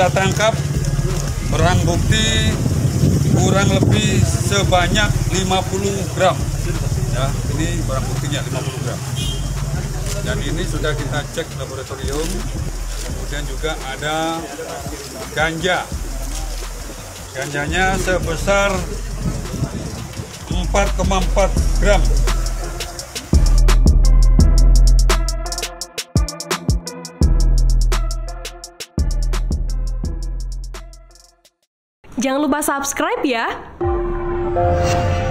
kita tangkap barang bukti kurang lebih sebanyak 50 gram. Ya, ini barang buktinya 50 gram. Dan ini sudah kita cek laboratorium. Kemudian juga ada ganja. Ganjanya sebesar 4,4 gram. Jangan lupa subscribe ya.